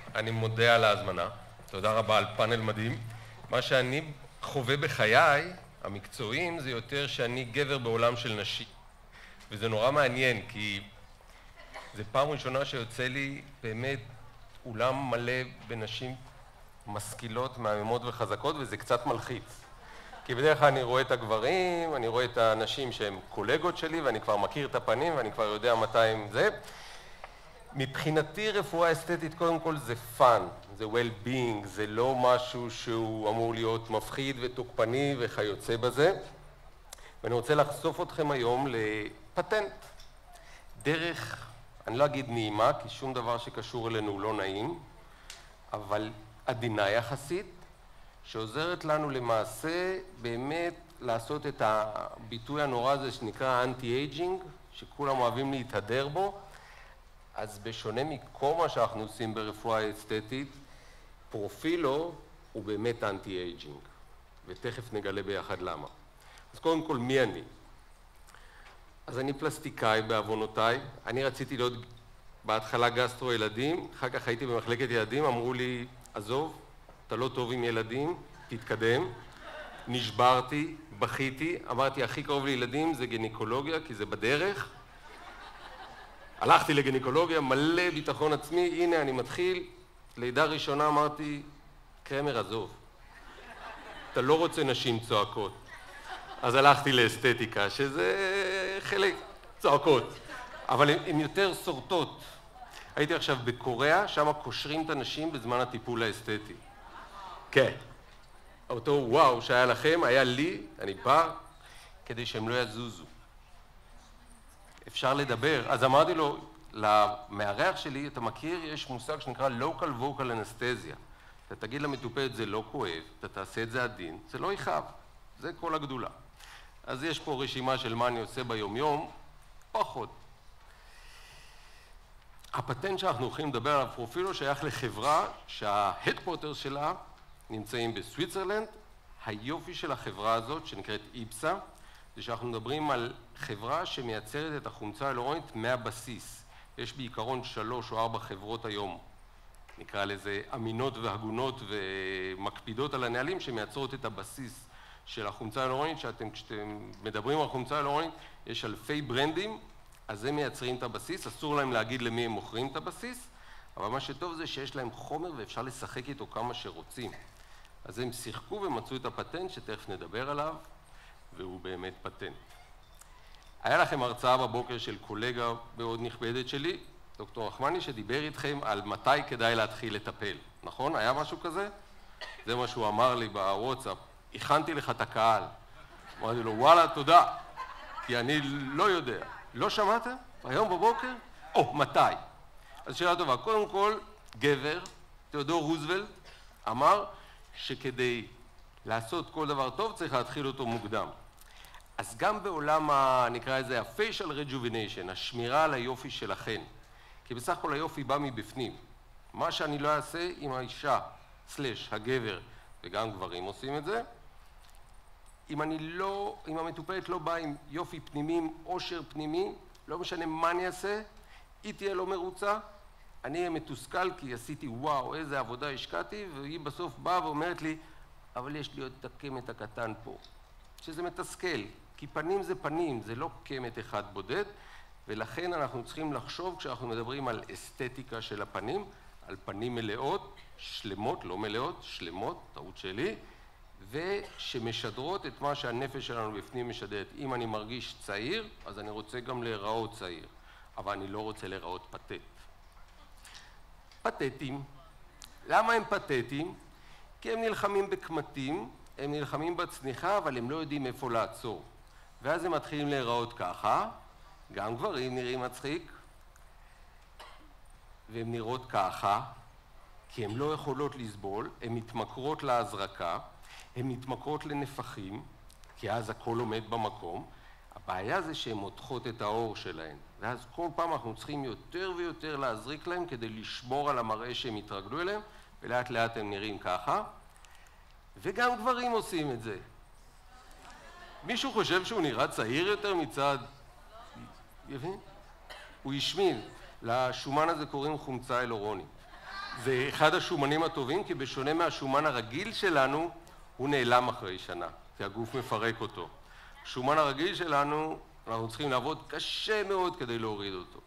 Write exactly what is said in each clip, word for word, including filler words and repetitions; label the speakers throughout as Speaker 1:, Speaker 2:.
Speaker 1: אני מודה על ההזמנה. תודה רבה על פאנל מדהים. מה שאני חווה בחיי המקצועיים זה יותר שאני גבר בעולם של נשים. וזה נורא מעניין, כי זה פעם ראשונה שיוצא לי באמת אולם מלא בנשים משכילות, מהממות וחזקות, וזה קצת מלחיץ. כי בדרך כלל אני רואה את הגברים, אני רואה את האנשים שהם קולגות שלי, ואני כבר מכיר את הפנים, ואני כבר יודע מתי הם זה. מבחינתי רפואה אסתטית קודם כל זה פאן, זה well-being, זה לא משהו שהוא אמור להיות מפחיד ותוקפני וכיוצא בזה. ואני רוצה לחשוף אתכם היום לפטנט. דרך, אני לא אגיד נעימה, כי שום דבר שקשור אלינו הוא לא נעים, אבל עדינה יחסית, שעוזרת לנו למעשה באמת לעשות את הביטוי הנורא הזה שנקרא אנטי-אייג'ינג, שכולם אוהבים להתהדר בו. אז בשונה מכל מה שאנחנו עושים ברפואה אסתטית, פרופילו הוא באמת אנטי-אייג'ינג, ותכף נגלה ביחד למה. אז קודם כל, מי אני? אז אני פלסטיקאי בעוונותיי, אני רציתי להיות בהתחלה גסטרו ילדים, אחר כך הייתי במחלקת ילדים, אמרו לי, עזוב, אתה לא טוב עם ילדים, תתקדם. נשברתי, בכיתי, אמרתי, הכי קרוב לילדים זה גינקולוגיה, כי זה בדרך. הלכתי לגינקולוגיה, מלא ביטחון עצמי, הנה אני מתחיל. לידה ראשונה אמרתי, קרמר עזוב, אתה לא רוצה נשים צועקות. אז הלכתי לאסתטיקה, שזה חלק צועקות, אבל הן יותר סורטות. הייתי עכשיו בקוריאה, שם קושרים את הנשים בזמן הטיפול האסתטי. כן. אותו וואו שהיה לכם, היה לי, אני בא, כדי שהם לא יזוזו. אפשר לדבר. אז אמרתי לו, למארח שלי, אתה מכיר, יש מושג שנקרא local vocal anesthesia. אתה תגיד למטופלת, זה לא כואב, אתה תעשה את זה עדין, זה לא יכאב. זה כל הגדולה. אז יש פה רשימה של מה אני עושה ביום-יום, פחות. הפטנט שאנחנו הולכים לדבר עליו פרופילו שייך לחברה שההדקוורטרס שלה נמצאים בסוויצרלנד. היופי של החברה הזאת, שנקראת איפסה, זה שאנחנו מדברים על חברה שמייצרת את החומצה ההיאלורונית מהבסיס. יש בעיקרון שלוש או ארבע חברות היום, נקרא לזה אמינות והגונות ומקפידות על הנהלים, שמייצרות את הבסיס של החומצה ההיאלורונית, שאתם, כשאתם מדברים על חומצה ההיאלורונית, יש אלפי ברנדים, אז הם מייצרים את הבסיס, אסור להם להגיד למי הם מוכרים את הבסיס, אבל מה שטוב זה שיש להם חומר ואפשר לשחק איתו כמה שרוצים. אז הם שיחקו ומצאו את הפטנט שתכף נדבר עליו, והוא באמת פטנט. היה לכם הרצאה בבוקר של קולגה מאוד נכבדת שלי, דוקטור רחמני, שדיבר איתכם על מתי כדאי להתחיל לטפל. נכון? היה משהו כזה? זה מה שהוא אמר לי בוואטסאפ. הכנתי לך את הקהל. אמרתי לו, וואלה, תודה. כי אני לא יודע. לא שמעת? היום בבוקר? או, מתי? אז שאלה טובה. קודם כל, גבר, תיאודור רוזוולט, אמר שכדי לעשות כל דבר טוב צריך להתחיל אותו מוקדם. אז גם בעולם, ה, נקרא לזה, ה-facial rejuvenation, השמירה על היופי שלכן, כי בסך הכל היופי בא מבפנים. מה שאני לא אעשה עם האישה, סלש, הגבר, וגם גברים עושים את זה, אם אני לא, אם המטופלת לא באה עם יופי פנימי, עם עושר פנימי, לא משנה מה אני אעשה, היא תהיה לא מרוצה, אני אהיה מתוסכל כי עשיתי וואו, איזה עבודה השקעתי, והיא בסוף באה ואומרת לי, אבל יש לי עוד את הקמת הקטן פה, שזה מתסכל, כי פנים זה פנים, זה לא קמת אחד בודד, ולכן אנחנו צריכים לחשוב כשאנחנו מדברים על אסתטיקה של הפנים, על פנים מלאות, שלמות, לא מלאות, שלמות, טעות שלי, ושמשדרות את מה שהנפש שלנו בפנים משדרת. אם אני מרגיש צעיר, אז אני רוצה גם להיראות צעיר, אבל אני לא רוצה להיראות פתט. פתטים. למה הם פתטים? כי הם נלחמים בקמטים, הם נלחמים בצניחה, אבל הם לא יודעים איפה לעצור. ואז הם מתחילים להיראות ככה, גם גברים נראים מצחיק, והם נראות ככה, כי הן לא יכולות לסבול, הן מתמכרות להזרקה, הן מתמכרות לנפחים, כי אז הכל עומד במקום. הבעיה זה שהן מותחות את האור שלהן, ואז כל פעם אנחנו צריכים יותר ויותר להזריק להם כדי לשמור על המראה שהם יתרגלו אליהם, ולאט לאט הם נראים ככה, וגם גברים עושים את זה. מישהו חושב שהוא נראה צעיר יותר מצד... יבין? הוא ישמין. לשומן הזה קוראים חומצה היאלורונית. זה אחד השומנים הטובים, כי בשונה מהשומן הרגיל שלנו, הוא נעלם אחרי שנה, כי הגוף מפרק אותו. השומן הרגיל שלנו, אנחנו צריכים לעבוד קשה מאוד כדי להוריד אותו.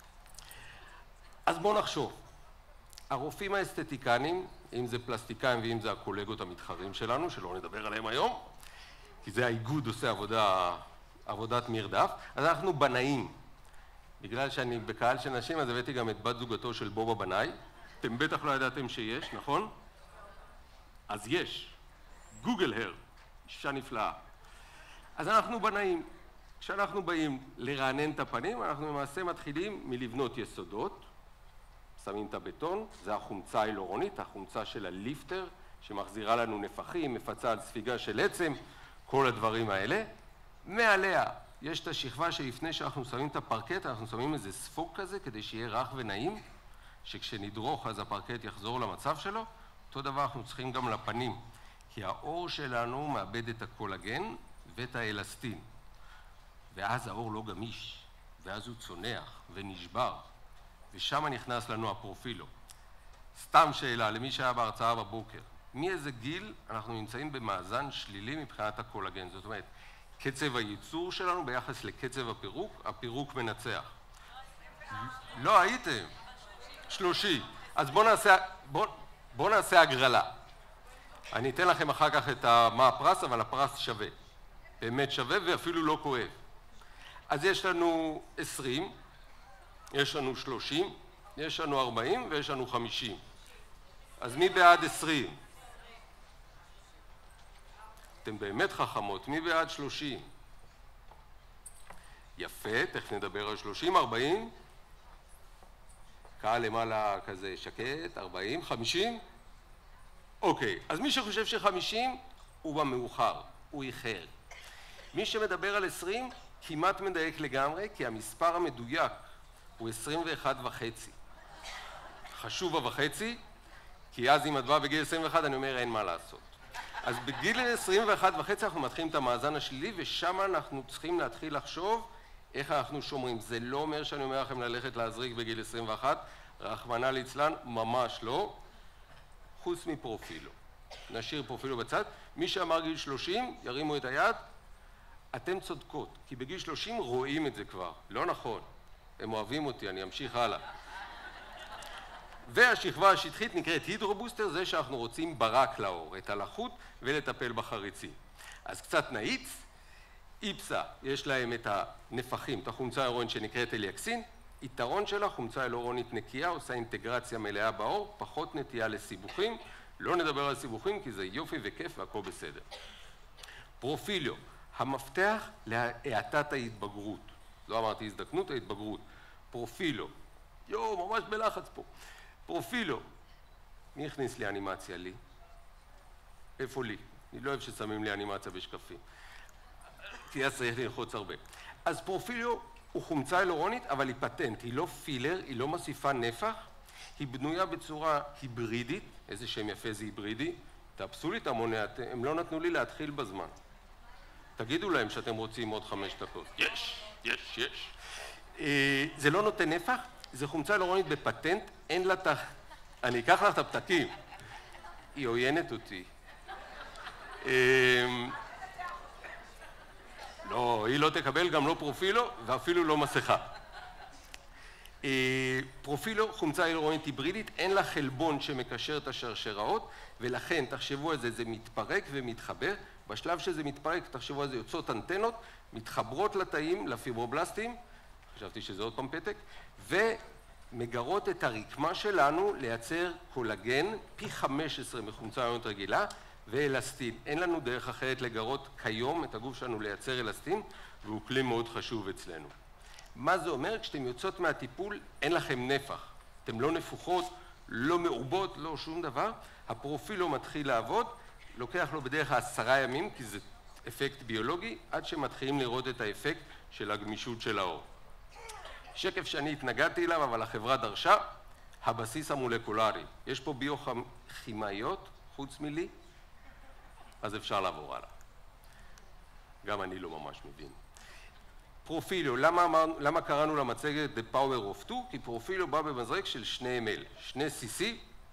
Speaker 1: אז בואו נחשוב. הרופאים האסתטיקנים, אם זה פלסטיקאים ואם זה הקולגות המתחרים שלנו, שלא נדבר עליהם היום, כי זה האיגוד עושה עבודה, עבודת מרדף, אז אנחנו בנאים. בגלל שאני בקהל של נשים, אז הבאתי גם את בת זוגתו של בובה בנאי. אתם בטח לא ידעתם שיש, נכון? אז יש. גוגל הר, אישה נפלאה. אז אנחנו בנאים. כשאנחנו באים לרענן את הפנים, אנחנו למעשה מתחילים מלבנות יסודות. שמים את הבטון, זה החומצה ההילורונית, החומצה של הליפטר, שמחזירה לנו נפחים, מפצה על ספיגה של עצם, כל הדברים האלה. מעליה יש את השכבה שלפני שאנחנו שמים את הפרקט, אנחנו שמים איזה ספוג כזה כדי שיהיה רך ונעים, שכשנדרוך אז הפרקט יחזור למצב שלו. אותו דבר אנחנו צריכים גם לפנים, כי האור שלנו מאבד את הקולגן ואת האלסטין. ואז האור לא גמיש, ואז הוא צונח ונשבר. ושם נכנס לנו הפרופילו. סתם שאלה למי שהיה בהרצאה בבוקר. מאיזה גיל אנחנו נמצאים במאזן שלילי מבחינת הקולגן? זאת אומרת, קצב הייצור שלנו ביחס לקצב הפירוק, הפירוק מנצח. לא הייתם. שלושים. אז בואו נעשה, בוא, בוא נעשה הגרלה. אני אתן לכם אחר כך את מה הפרס, אבל הפרס שווה. באמת שווה ואפילו לא כואב. אז יש לנו עשרים, יש לנו שלושים, יש לנו ארבעים ויש לנו חמישים. אז מי בעד עשרים? אתם באמת חכמות. מי בעד שלושים? יפה, תכף נדבר על שלושים, ארבעים. קהל למעלה כזה שקט, ארבעים, חמישים. אוקיי, אז מי שחושב שחמישים הוא במאוחר, הוא איחר. מי שמדבר על עשרים כמעט מדייק לגמרי, כי המספר המדויק הוא עשרים ואחת וחצי. חשוב הוחצי, כי אז אם את באה בגיל עשרים ואחת אני אומר אין מה לעשות. אז בגיל עשרים ואחת וחצי אנחנו מתחילים את המאזן השלילי, ושם אנחנו צריכים להתחיל לחשוב איך אנחנו שומרים. זה לא אומר שאני אומר לכם ללכת להזריק בגיל עשרים ואחת, רחמנא ליצלן, ממש לא. חוץ מפרופילו. נשאיר פרופילו בצד. מי שאמר גיל שלושים, ירימו את היד. אתם צודקות, כי בגיל שלושים רואים את זה כבר. לא נכון. הם אוהבים אותי, אני אמשיך הלאה. והשכבה השטחית נקראת הידרובוסטר, זה שאנחנו רוצים ברק לאור, את הלחות ולטפל בחריצים. אז קצת נאיץ. איפסה, יש להם את הנפחים, את החומצה ההילורונית שנקראת אליאקסין. יתרון שלה, חומצה הילורונית נקייה, עושה אינטגרציה מלאה בעור, פחות נטייה לסיבוכים. לא נדבר על סיבוכים כי זה יופי וכיף והכל בסדר. פרופיליו, המפתח להאטת ההתבגרות. לא אמרתי הזדקנות, ההתבגרות. פרופילו, יו, ממש בלחץ פה. פרופילו, מי הכניס לי אנימציה? לי? איפה לי? אני לא אוהב ששמים לי אנימציה בשקפים. כי אז צריך ללחוץ הרבה. אז פרופיליו הוא חומצה הילורונית, אבל היא פטנט, היא לא פילר, היא לא מוסיפה נפח, היא בנויה בצורה היברידית, איזה שם יפה זה היברידי, תאפסו לי את המונה, הם לא נתנו לי להתחיל בזמן. תגידו להם שאתם רוצים עוד חמש דקות. יש, יש, יש. זה לא נותן נפח, זה חומצה הילורונית בפטנט, אין לה תח... אני אקח לך את הפתקים. היא עוינת אותי. לא, היא לא תקבל גם לא פרופילו ואפילו לא מסכה. פרופילו, חומצה הילורונית היברידית, אין לה חלבון שמקשר את השרשראות, ולכן תחשבו על זה, זה מתפרק ומתחבר. בשלב שזה מתפרק, תחשבו על זה, יוצאות אנטנות, מתחברות לתאים, לפיברובלסטים, חשבתי שזה עוד פעם פתק, ומגרות את הרקמה שלנו לייצר קולגן, פי חמש עשרה מחומצה הילורונית רגילה, ואלסטין. אין לנו דרך אחרת לגרות כיום את הגוף שלנו לייצר אלסטין, והוא כלי מאוד חשוב אצלנו. מה זה אומר? כשאתם יוצאות מהטיפול, אין לכם נפח. אתם לא נפוחות, לא מעובות, לא שום דבר. הפרופילו מתחיל לעבוד, לוקח לו בדרך עשרה ימים, כי זה אפקט ביולוגי, עד שמתחילים לראות את האפקט של הגמישות של האור. שקף שאני התנגדתי אליו, אבל החברה דרשה, הבסיס המולקולרי. יש פה ביוכימאיות, חוץ מלי, אז אפשר לעבור הלאה. גם אני לא ממש מבין. פרופיליו, למה, אמרנו, למה קראנו למצגת The Power of Two? כי פרופיליו בא במזרק של שני אם אל, שני סי סי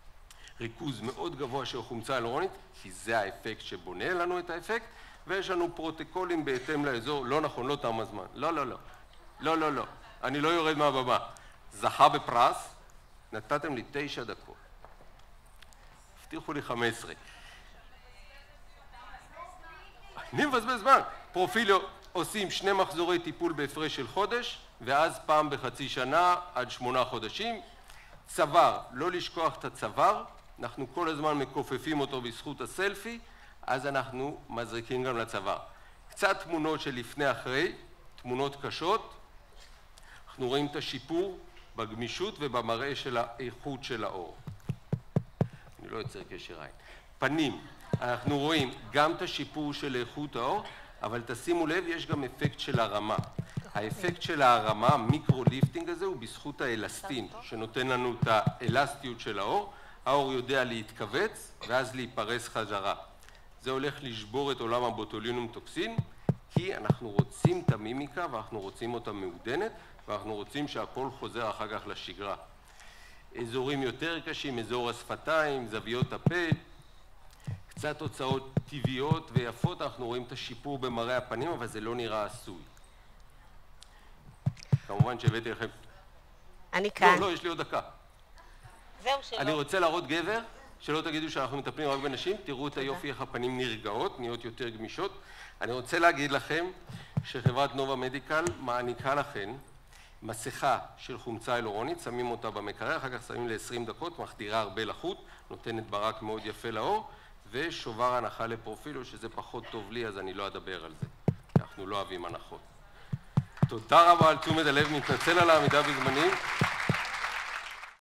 Speaker 1: ריכוז מאוד גבוה של חומצה הילורונית, כי זה האפקט שבונה לנו את האפקט, ויש לנו פרוטוקולים בהתאם לאזור, לא נכון, לא תם הזמן, לא, לא, לא, לא, לא, לא, אני לא יורד מהבמה. זכה בפרס, נתתם לי תשע דקות. הבטיחו לי חמש עשרה. אני מבזבז זמן. פרופיליו עושים שני מחזורי טיפול בהפרש של חודש, ואז פעם בחצי שנה עד שמונה חודשים. צוואר, לא לשכוח את הצוואר, אנחנו כל הזמן מכופפים אותו בזכות הסלפי, אז אנחנו מזריקים גם לצוואר. קצת תמונות של לפני אחרי, תמונות קשות. אנחנו רואים את השיפור בגמישות ובמראה של האיכות של האור. אני לא יוצר קשר עין. פנים, אנחנו רואים גם את השיפור של איכות האור, אבל תשימו לב, יש גם אפקט של הרמה. האפקט של הרמה, המיקרו-ליפטינג הזה, הוא בזכות האלסטין, שנותן לנו את האלסטיות של האור. האור יודע להתכווץ ואז להיפרס חזרה. זה הולך לשבור את עולם הבוטולינום טוקסין, כי אנחנו רוצים את המימיקה ואנחנו רוצים אותה מעודנת, ואנחנו רוצים שהכל חוזר אחר כך לשגרה. אזורים יותר קשים, אזור השפתיים, זוויות הפה, קצת תוצאות טבעיות ויפות, אנחנו רואים את השיפור במראה הפנים, אבל זה לא נראה עשוי. כמובן שהבאתי לכם...
Speaker 2: אני כאן.
Speaker 1: לא, לא, יש לי עוד דקה.
Speaker 2: זהו שלא.
Speaker 1: אני רוצה להראות גבר, שלא תגידו שאנחנו מטפלים רק בנשים, תראו את היופי איך הפנים נרגעות, נהיות יותר גמישות. אני רוצה להגיד לכם שחברת נובה מדיקל מעניקה לכם מסכה של חומצה הילורונית, שמים אותה במקרר, אחר כך שמים ל-עשרים דקות, מחדירה הרבה לחוט, נותנת ברק מאוד יפה לאור, ושובר הנחה לפרופיליו, שזה פחות טוב לי, אז אני לא אדבר על זה. אנחנו לא אוהבים הנחות. תודה רבה על תשומת הלב, מתנצל על העמידה בזמנים.